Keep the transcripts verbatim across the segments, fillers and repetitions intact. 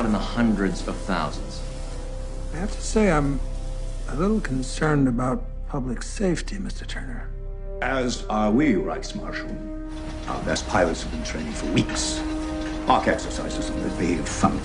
out in the hundreds of thousands. I have to say, I'm a little concerned about public safety, Mister Turner. As are we, Reichsmarshal. Our best pilots have been training for weeks. Mock exercises in the Bay of Fundy.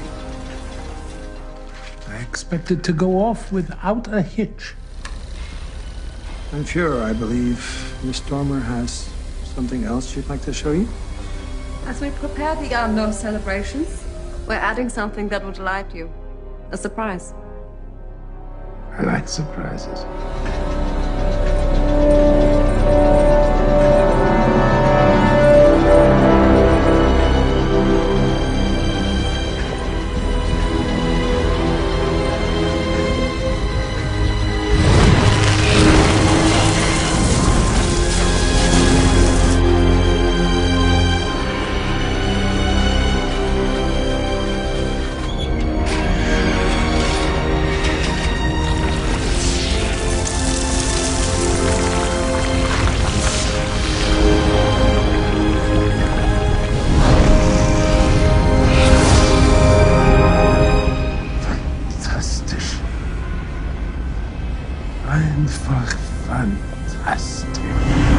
I expected to go off without a hitch. I'm sure, I believe Miss Stormer has something else she'd like to show you. As we prepare the Arno celebrations, we're adding something that will delight you. A surprise. I like surprises. Einfach fantastisch.